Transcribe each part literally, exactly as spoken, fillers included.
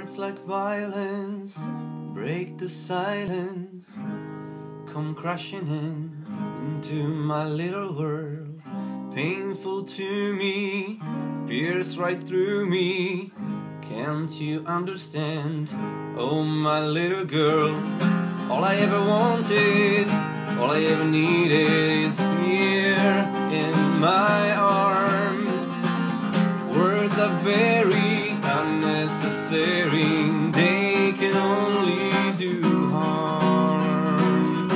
Words like violence break the silence, come crashing in into my little world. Painful to me, pierce right through me. Can't you understand? Oh, my little girl. All I ever wanted, all I ever needed is here in my arms. Words are very unnecessary, they can only do harm.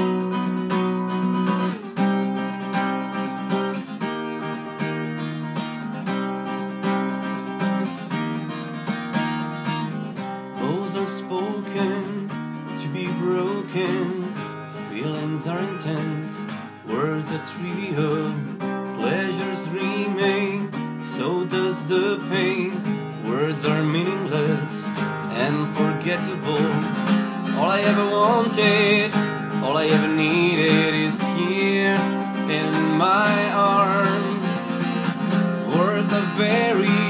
Those are spoken to be broken, feelings are intense, words are trivial, pleasures remain, so does the pain. Words are meaningless and forgettable. All I ever wanted, all I ever needed is here in my arms. Words are very